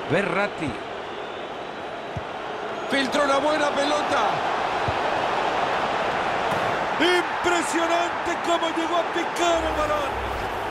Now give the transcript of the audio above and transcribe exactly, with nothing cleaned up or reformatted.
Verratti. Filtra una buena pelota. Impresionante cómo llegó a picar el balón.